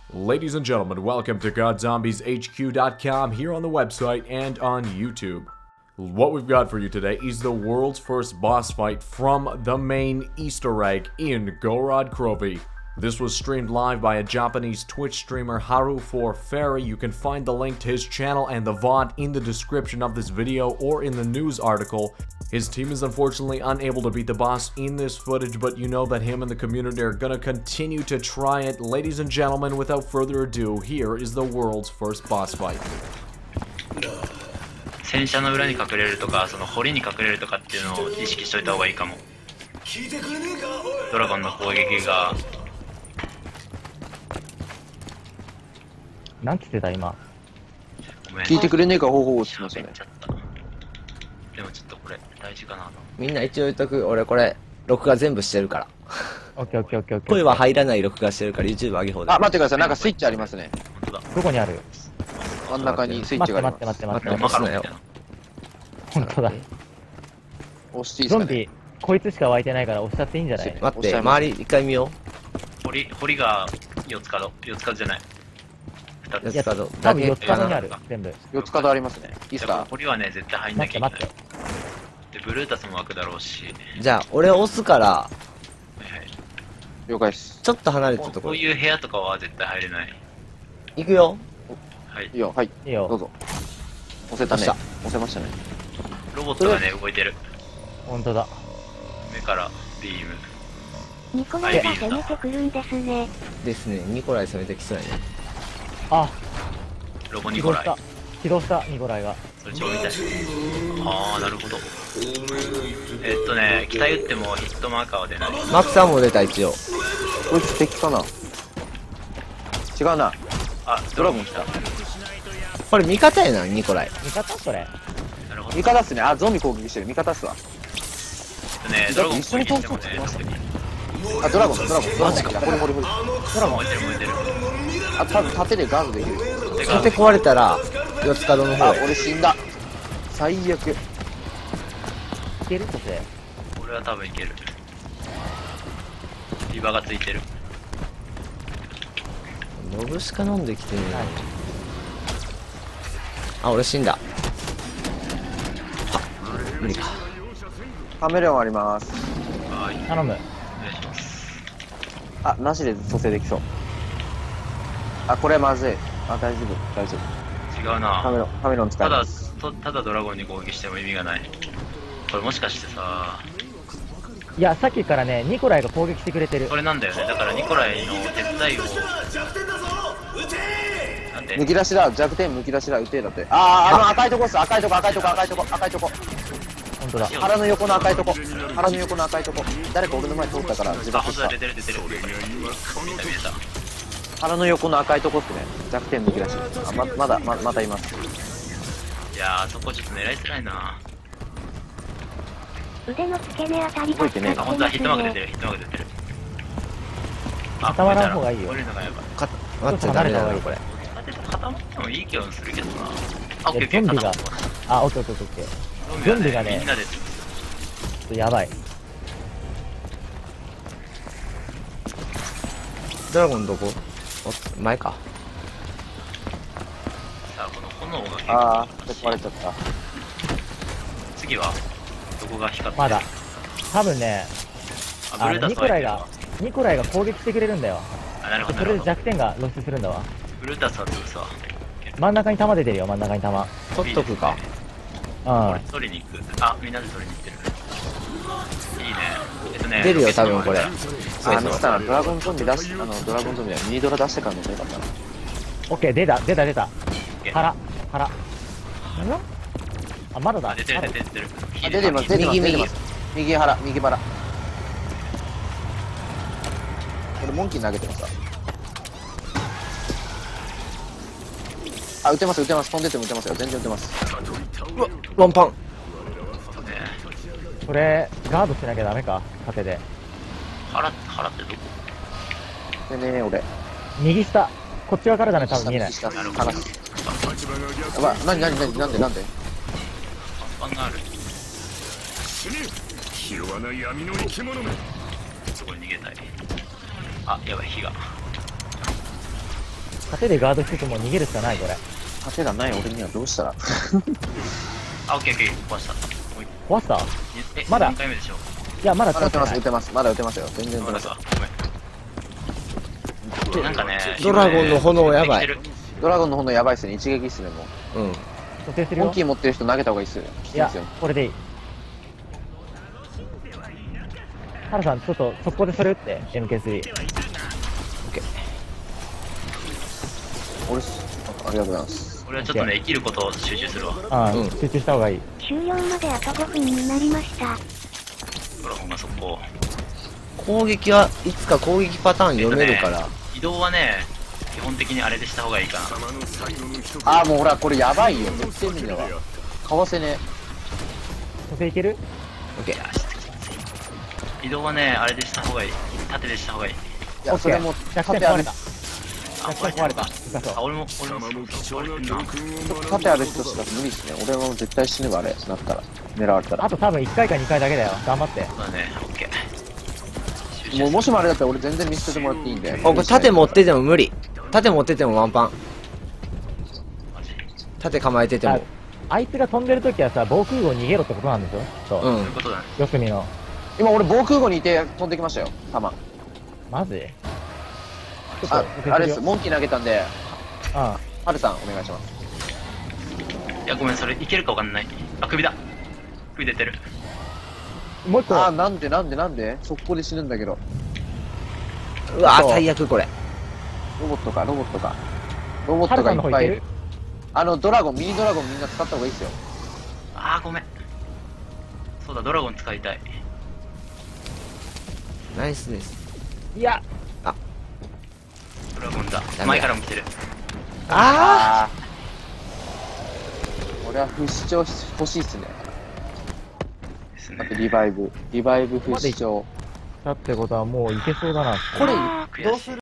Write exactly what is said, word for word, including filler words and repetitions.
Ladies and gentlemen, welcome to God Zombies H Q dot com here on the website and on YouTube. What we've got for you today is the world's first boss fight from the main Easter egg in Gorod Krovi. This was streamed live by a Japanese Twitch streamer, Hary four fairy. You can find the link to his channel and the V O D in the description of this video or in the news article. His team is unfortunately unable to beat the boss in this footage, but you know that him and the community are gonna continue to try it. Ladies and gentlemen, without further ado, here is the world's first boss fight. 戦車の裏に隠れるとか、その堀に隠れるとかっていうのを意識しといた方がいいかも。ドラゴンの攻撃が。 なんつってた今。 聞いてくれねえか方法をしましたね。 でもちょっとこれ大事かなと。 みんな一応言っとく、俺これ録画全部してるから。 オッケーオッケーオッケーオッケー。 声は入らない録画してるから YouTube 上げ放題。 あ、待ってください。なんかスイッチありますね。 本当だ。 どこにある？ 真ん中にスイッチがあります。 待って待って待って待って。 待って待って。 本当だ。 押していいですかね。 ゾンビこいつしか湧いてないから押しちゃっていいんじゃない？ 待って、周り一回見よう。堀堀が四つ角、四つ角じゃない。 四つ角。 多分四つ角にある全部。 四つ角ありますね。いいですか？ 堀はね絶対入んなきゃいけない。 待って待って。 でブルータスも湧くだろうし。 じゃあ俺押すから。 はいはい。 了解です。 ちょっと離れたところ。 こういう部屋とかは絶対入れない。 行くよ。 はい。 いいよ、はい。 いいよ。 どうぞ。押せたね。押せましたね。 ロボットがね動いてる。 本当だ。 目からビーム。 ニコライが攻めてくるんですね。 ですね。ニコライ攻めてきそうやね。 あ。 ロボニコライ。 起動したニコライが。 それ超痛い。ああなるほど。えっとね機体打ってもヒットマーカーは出ない。 マークさんも出た一応。 こいつ敵かな。違うな。 あドラゴン来た。 これ味方やなニコライ。 味方それ。 なるほど。 味方っすね。あゾンビ攻撃してる味方っすわ。 ねドラゴン攻撃してもね特に。 あドラゴンドラゴンドラゴン来た。ほりほりほり。 ドラゴン燃えてる燃えてる。 あ多分盾でガードできる。 盾壊れたら四つ角の方あへ。 俺死んだ。最悪。 いけるそして。 俺は多分いける。リバがついてる。 ノブしか飲んできてねえ。あ俺死んだ。は無理か。 カメレオンあります。 はい頼む。 お願いします。 あなしで蘇生できそう。あこれまずい。あ大丈夫大丈夫。 違うな。 カメロンカメロン使ただいます。 とただドラゴンに攻撃しても意味がない。これもしかしてさ。 いやさっきからねニコライが攻撃してくれてる。 これなんだよね。だからニコライの手伝いを。なんで？ むき出しだ弱点むき出しだ撃てだって。あああの赤いとこっす赤いとこ赤いとこ赤いとこ赤いとこ。 本当だ。 腹の横の赤いとこ腹の横の赤いとこ。誰か俺の前通ったから自あ爆した。 本当だ出てる出てる。見た見えた。 腹の横の赤いとこっすね。弱点むき出し。あ ま, まだ ま, またいます。 いやーそこちょっと狙いづらいな。 腕の付け根あたりが動いてねえあ本当だヒットマーク出てるヒットマーク出てる。 固まらん方がいいよ。 これのがやばい。 か待ってダメだなこれ。 固まってもいい気がするけどな。あオッいケーオッケーやゾンビが。あオッケーオッケーオッケー。ゾンビがねみんなで。 ちょっとやばい。 ドラゴンどこ？お前か。 さあこの炎が結構ああ壊れちゃった。 次はどこが光ってる？ まだ。多分ねあブルータスニコライがニコライが攻撃してくれるんだよ。 あなるほどそれで弱点が露出するんだわ。 ブルータスは潰すわ。 真ん中に弾出てるよ真ん中に弾。 取っとくか。 うん俺取りに行く。あみんなで取りに行ってる。いいね。えっとね出るよ多分これ。 あミスタードラゴンゾンビ出しあのドラゴンゾンビはミニドラ出してからの方がよかったな。 オッケー出た出た出た。 ケー腹腹。あまだだ。 あ出てる出てる出てる。 あ出てます出てます右右出てます。右腹右腹。これモンキー投げてますわ。あ撃てます撃てます飛んでても撃てますよ全然撃てます。 うわワンパン。 これガードしなきゃダメか盾で。 腹腹ってどこ？ でね俺右下こっち側からだね多分見えない。 下下下やばい何何何なんでなんでパンパンがある。 ひ弱な闇の生き物め。 そこに逃げたい。あやばい火が。 盾でガードしつつも逃げるしかない、これ。 盾がない俺にはどうしたら。 あ、オッケーオッケー、壊した。 壊したえ、 まだ何回目でしょう。 いや、まだまだ撃てます、 ない撃てます。まだ撃てますよ。全然撃てます。 ごめんなさい。ごめん。なんかね、 ドラゴンの炎やばい。 ドラゴンの炎やばいっすね。一撃っすね、もう。 うん。 蘇生するよモン。キー持ってる人投げた方がいいっすよ。きついやいっすよ。、 これでいい。ハルさん、ちょっと速攻でそれ撃って、エムケースリー。 俺っす。あありがとうございます。 俺はちょっとね、生きることを集中するわ。 ああ、 うん集中した方がいい。 終了まであとごふんになりました。 ドラゴンが速攻。 攻撃はいつか攻撃パターン読めるから。 移動はね、基本的にあれでした方がいいかな。 ああ、もう俺はこれやばいよ。絶対無理だわ。かわせね。 蘇生いける？ オッケー。 移動はね、あれでした方がいい。縦でした方がいい。 いや、それもう弱点壊れた。 盾ある。 あ、 弱点壊れた。 あ、 痛そう。 俺も、俺も、壊れてんな。 盾ある人しか無理っすね。俺はもう絶対死ぬわ、あれ。なったら。狙われたら。 あと多分いっかいかにかいだけだよ。頑張って。 そうだね、オッケー。 もうもしもあれだったら俺全然見捨ててもらっていいんで。 お、これ盾持ってても無理。盾持っててもワンパン。 マジ盾構えてても。 あいつが飛んでるときはさ、防空壕逃げろってことなんでしょ？そう。 うんそういう。ことだね。 四隅の。 今俺防空壕にいて飛んできましたよ。弾。 マジ？ あ、あれです。 うん。 モンキー投げたんで、 あハルさんお願いします。 いや、ごめん、それいけるかわかんない。あ、首だ。首出てる。 もう一個。 あー、なんでなんでなんで速攻で死ぬんだけど。 うわそう最悪これ。 ロボットか、ロボットか。ロボッハルトがいっぱいいるさんの方いける？。 あの、ドラゴン、ミニドラゴンみんな使った方がいいですよ。 あー、ごめん。そうだ、ドラゴン使いたい。 ナイスです。 いや、 ドラゴンだ。 だ前からも来てる。 ああー。俺は不死鳥欲しいっすね。 ですねあと。リバイブ。リバイブ不死鳥。 だってことはもういけそうだな。 これあー悔しいどうする？